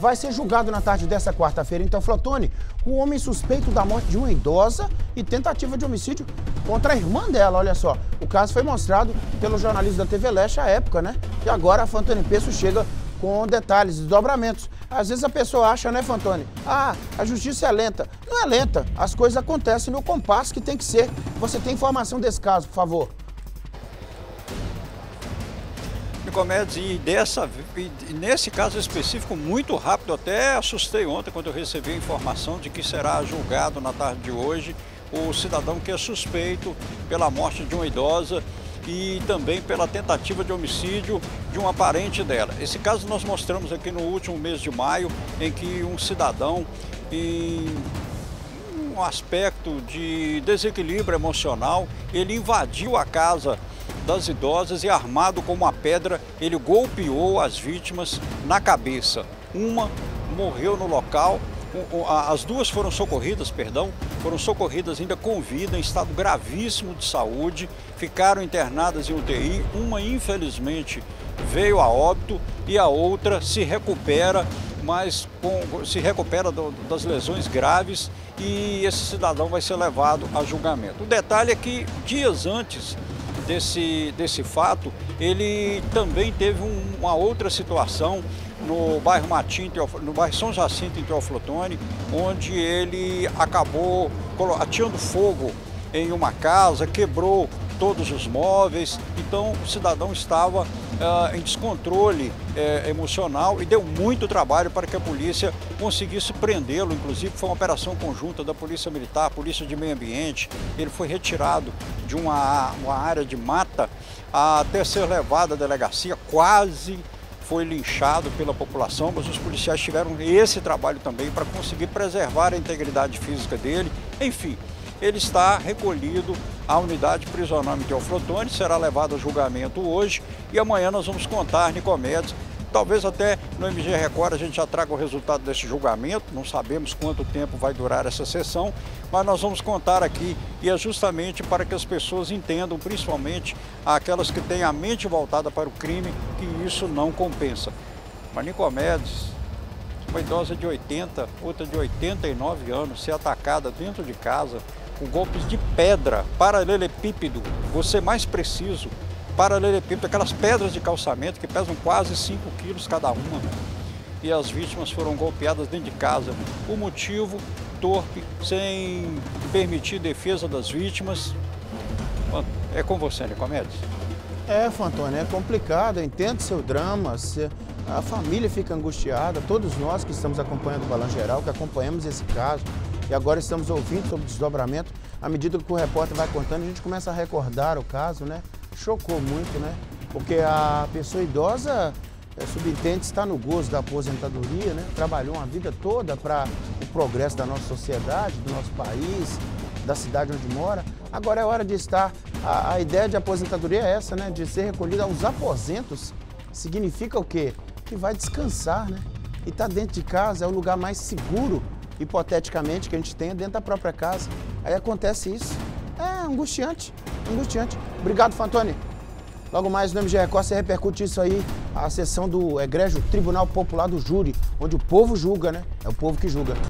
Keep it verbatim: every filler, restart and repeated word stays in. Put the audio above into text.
vai ser julgado na tarde desta quarta-feira. Então, Flotone, o homem suspeito da morte de uma idosa e tentativa de homicídio contra a irmã dela, olha só. O caso foi mostrado pelo jornalista da T V Leste à época, né? E agora a Fantoni Peço chega com detalhes, desdobramentos. Às vezes a pessoa acha, né, Fantoni? Ah, a justiça é lenta. Não é lenta, as coisas acontecem no compasso que tem que ser. Você tem informação desse caso, por favor? Nicomedes, e, dessa, e nesse caso específico, muito rápido, até assustei ontem quando eu recebi a informação de que será julgado na tarde de hoje o cidadão que é suspeito pela morte de uma idosa e também pela tentativa de homicídio de uma parente dela. Esse caso nós mostramos aqui no último mês de maio, em que um cidadão, em um aspecto de desequilíbrio emocional, ele invadiu a casa das idosas e, armado com uma pedra, ele golpeou as vítimas na cabeça. Uma morreu no local, as duas foram socorridas, perdão, foram socorridas ainda com vida, em estado gravíssimo de saúde, ficaram internadas em U T I, uma infelizmente veio a óbito e a outra se recupera, mas com, se recupera do, das lesões graves, e esse cidadão vai ser levado a julgamento. O detalhe é que dias antes Desse, desse fato, ele também teve um, uma outra situação no bairro Matim, no bairro São Jacinto, em Teoflotone, onde ele acabou ateando fogo em uma casa, quebrou todos os móveis. Então o cidadão estava uh, em descontrole uh, emocional e deu muito trabalho para que a polícia conseguisse prendê-lo. Inclusive foi uma operação conjunta da Polícia Militar, Polícia de Meio Ambiente. Ele foi retirado de uma, uma área de mata até ser levado à delegacia, quase foi linchado pela população, mas os policiais tiveram esse trabalho também para conseguir preservar a integridade física dele. Enfim, ele está recolhido à unidade prisional em Teoflotone, será levado a julgamento hoje e amanhã nós vamos contar, Nicomedes, talvez até no M G Record a gente já traga o resultado desse julgamento, não sabemos quanto tempo vai durar essa sessão, mas nós vamos contar aqui, e é justamente para que as pessoas entendam, principalmente aquelas que têm a mente voltada para o crime, que isso não compensa. Mas, Nicomedes, uma idosa de oitenta, outra de oitenta e nove anos, ser atacada dentro de casa com golpes de pedra, paralelepípedo, você mais preciso, paralelepípedo, aquelas pedras de calçamento que pesam quase cinco quilos cada uma. E as vítimas foram golpeadas dentro de casa. O motivo, torpe, sem permitir defesa das vítimas. É com você, Nicomedes. É, Fantoni, é complicado, eu entendo seu drama, a família fica angustiada, todos nós que estamos acompanhando o Balanço Geral, que acompanhamos esse caso, e agora estamos ouvindo sobre o desdobramento, à medida que o repórter vai contando, a gente começa a recordar o caso, né? Chocou muito, né? Porque a pessoa idosa, é, subentende, está no gozo da aposentadoria, né? Trabalhou uma vida toda para o progresso da nossa sociedade, do nosso país, da cidade onde mora. Agora é hora de estar, a, a ideia de aposentadoria é essa, né? De ser recolhida aos aposentos. Significa o quê? Que vai descansar, né? E tá dentro de casa, é o lugar mais seguro, hipoteticamente, que a gente tenha dentro da própria casa. Aí acontece isso. É angustiante, angustiante. Obrigado, Fantoni. Logo mais no M G Record você repercute isso aí, a sessão do egrégio Tribunal Popular do Júri, onde o povo julga, né? É o povo que julga.